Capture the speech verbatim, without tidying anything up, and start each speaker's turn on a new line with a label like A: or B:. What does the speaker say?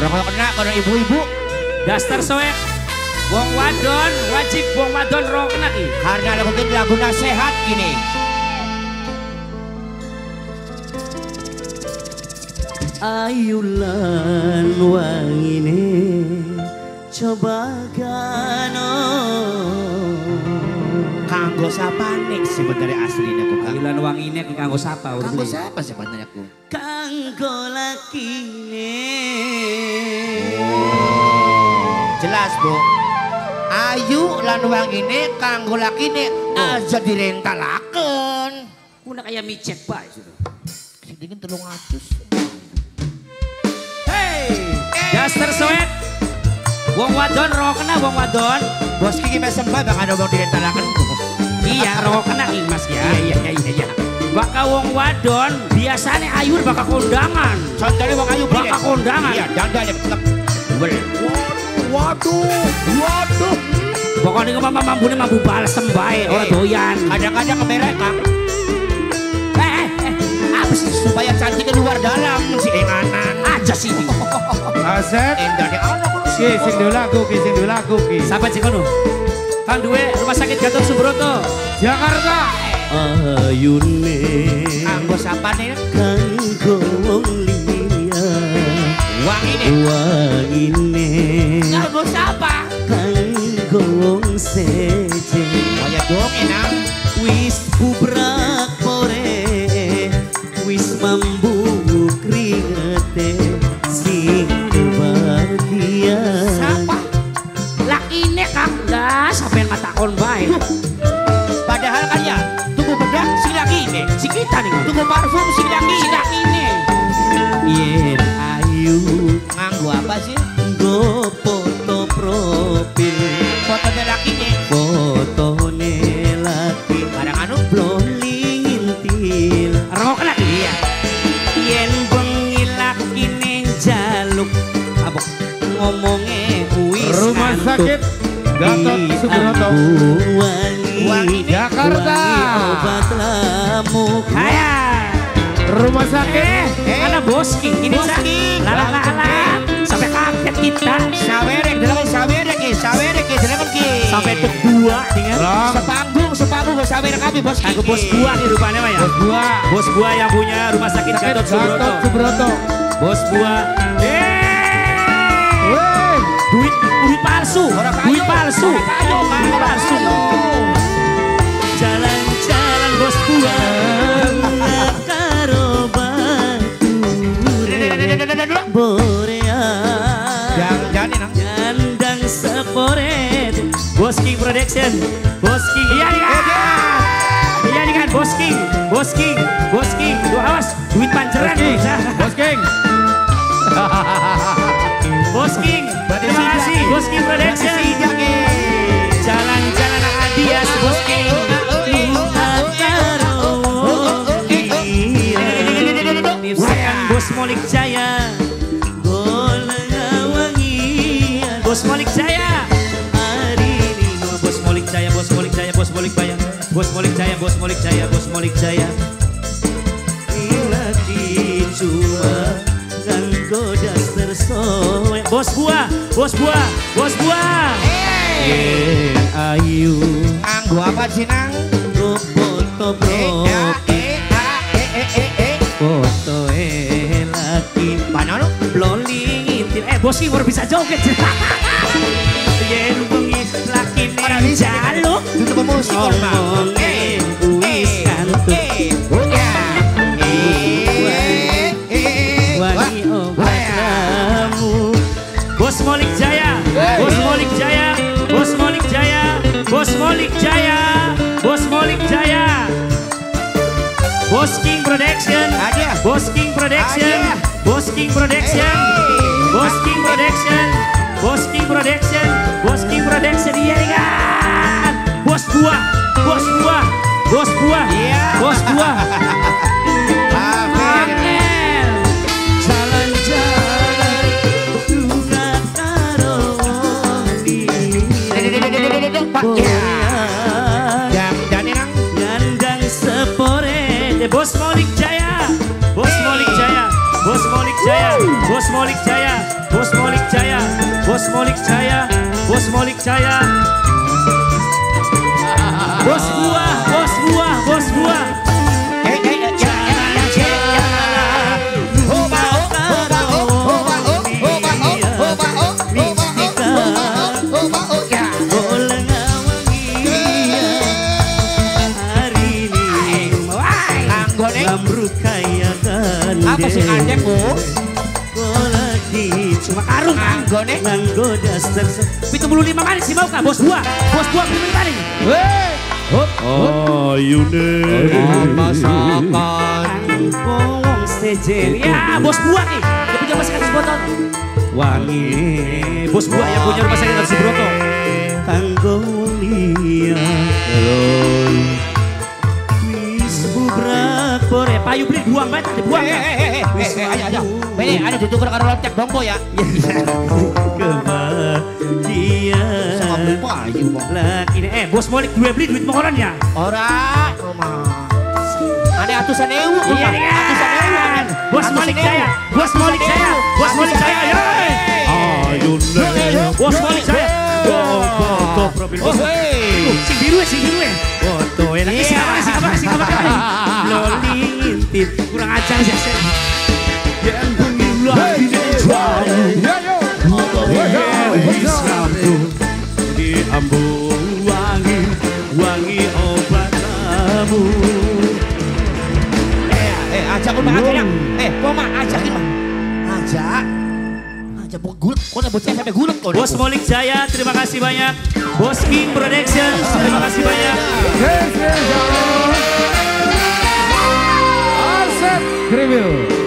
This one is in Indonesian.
A: Rokok kena kalau ibu-ibu.
B: Daster soek. Wong wadon wajib wong wadon rokok kena ki.
A: Karena lagu ini lagu nasihat gini.
C: Ayulan wangine coba gano
A: Kanggo sapa nih sebenarnya aslinya kok.
B: Ayulan wangine ki kanggo sapa?
A: Kanggo siapa sebenarnya ku?
C: kanggo lakine.
A: Oh, jelas bu. Ayu lan wangine kanggo lakine aja direntalaken.
B: Kuna kayak micet bae sudah.
A: Sedingin telung atus.
B: Hey, Daster soek. Wong wadon rokok kena wong wadon.
A: Bos Kiki mesem bae bakal ada wong direntalaken.
B: Iya rokok kena ki Mas ya.
A: Iya iya iya iya.
B: Baka wong wadon biasanya ayur baka kondangan.
A: Contohnya wong ayu
B: Baka kondangan.
A: Iya dandan ya tetep. Waduh, waduh.
B: Pokoknya mama mampunya mampu balsem bae orang doyan.
A: Kadang-kadang kemerek kak.
B: Eh, eh, apa sih?
A: Supaya cantik keluar dalam si enganan.
B: Aja sih.
D: Aset.
A: Endah di anak.
D: Ki sing dhewe lagu ki sing dhewe lagu ki.
B: Sampai sing kono. Kang duwe Rumah Sakit Gatot Subroto.
D: Jakarta.
C: Ayune
A: Kanggo sapa nih?
C: kanggo wong liya.
A: Wangine.
C: Wangine
A: Kanggo sapa?
C: kanggo wong seje.
A: Kaya dong enang.
C: Wis bubrak pore wis mambu kringete sing bahagia.
B: Siapa? Lakine Kang. Lah sampean matakon bae.
A: Padahal kan ya tubuh bedak si lakine.
B: Si kita nih.
A: Tubuh parfum si lakine.
B: Si lakine.
C: Yen ayu
A: Nganggo apa sih?
C: go foto profil
A: Fotonya lakine.
C: fotone laki
A: Kadang anu
C: blolintil
B: Rokok kena ki.
C: iya yen bengi lakine jaluk abok ngomongnya wis
D: Rumah
C: ngantuk.
D: Sakit Gatot
C: Di
D: Subroto.
C: ambu wangi
A: Wangi
D: Jakarta.
C: wangi obat lamuk
B: Haya.
D: Rumah Sakit.
B: Eh, mana Boski? Ini
A: Boski.
B: Lala lala. Sampai kaget kita.
A: Sawerek, dalam sawerek ki, sawerek ki, dalam ki.
B: Sampai tuk dua dengan
D: Ram.
A: sepanggung, sepanggung gak sawerek kami bos ki.
B: aku bos gua nih rupanya mah ya.
D: Bos gua.
B: Bos gua yang punya Rumah Sakit Gatot Subroto.
D: Gatot Subroto.
B: Bos gua. Eh.
D: Weh.
B: Duit duit palsu.
A: Orang kayu.
B: Duit palsu.
A: Orang kayu, Pak.
B: Duit
A: Orang
B: palsu.
A: kayu.
C: jalan-jalan bos gua karo bature borea
A: Jangan nang.
C: nyandang seporet
B: Bos King Production. Bos King. Iya nih kan. Iya nih kan Bos King. Bos King. Bos King. Tuh awas. Duit panceran.
D: King.
B: Bos.
D: Bos King.
B: Bos King. Terima kasih Bos King Production. Jalan-jalan Adias Bos King. Nipsakan Bos Molik Jaya. Bos Molik Jaya.
C: hari ini
B: Bos Molik Jaya, Bos Molik Jaya, Bos Molik Jaya. Bos Molik Jaya, Bos Molik Jaya, Bos Molik Jaya.
C: lagi cuma dan godas tersoek
B: Bos Buah, Bos Buah, Bos Buah.
C: yen ayu
A: Nganggo apa sih nang?
C: go foto
A: Eh, ya,
C: profil
A: eh, ah, eh, eh, eh, eh.
C: foto laki
A: Mana lu?
C: bloli ngintil
B: Eh Bos King baru bisa joget. Yen bengi laki
A: Ora
B: ning
A: bisa.
B: jaluk.
A: Tutup musik orang bang.
C: ngomongnya wis kantuk
A: Eh, ya. Eh, eh, eh. Wah.
C: wangi obat lamuk
B: Bos Molik Jaya, Bos Molik Jaya, Bos Molik Jaya, Bos Molik Jaya, Bos Molik Jaya. Bos King Production,
A: Ada.
B: Bos King Production,
A: Ada.
B: Bos King Production, Bos King Production, Bos King Production, Bos King Production, iya kan? Bos Buah, Bos Buah, Bos Buah,
A: Iya.
B: Bos Buah.
A: Amin.
B: Angel.
C: jalan-jalan lunga karo
A: Pak, ya. Jam dan nang.
C: nyandang seporet
B: Eh, Bos Molik Jaya, Bos Molik Jaya, Bos Molik Jaya, Bos Molik Jaya, Bos Molik Bos Molik Jaya, Bos Molik Jaya. Bos buah, bos buah, bos buah.
A: Eh, eh, eh, ya, ya, ya, ya, ya. Hoba, oh, hoba, oh, hoba, oh, hoba, oh, hoba, oh, hoba, oh, hoba, oh, ya.
C: Bolang awangia hari ini
A: Anggone,
C: Lambruk kaya kan
A: apa sih adem, Bu?
C: Lagi
B: Cuma karung kan.
A: Anggone,
C: nganggo daster
B: Pitu puluh lima kali sih mau kah bos buah, bos buah pitu puluh kali.
D: Weh. Hop.
B: Ayune.
A: masakan.
C: wong sejen
B: Ya bos buah nih, dia punya rumah sakit Broto.
C: wangi
B: Bos buah yang punya rumah sakit di Broto.
C: kanggo liya wis bubrak
B: Bore, payu beli buang banget, ada buang
A: Eh,
B: kan?
A: eh, eh, eh, eh, ayo, ayo. Ini ada ditukar karo lontek dong, Po ya.
C: kebahagiaan
A: Sama beli payu, Bang.
B: Lah ini eh bos Molik dua beli duit mokoran ya.
A: Ora, rumah. Ane atusan ewu,
B: Iya
A: Bang.
B: nih
A: Atusan ewu,
B: kan.
A: Anen.
B: Bos
A: Atusan
B: Molik
A: ewu.
B: Jaya, bos Molik Jaya, bos Molik Jaya, ya.
A: Ayune.
B: Bos Molik Jaya. Oh, foto profil bos.
A: Oh, hei.
B: Uh, Sing biru ya, sing biru ya. Foto enak. Sing apa, sing apa, sing apa kali.
C: loli ngintip
B: Kurang ajar sih. Sen.
C: yang pengilah di ambung wangi wangi obat kamu
A: Eh, eh, ajak rumah aja ya. Eh, Poma, ajakin mah. Ajak. Ajak bu gulet, kok bocah sampai gulet kok.
B: Bos Molik Jaya, terima kasih banyak. Bos King Production, terima kasih banyak.
D: Aset Review.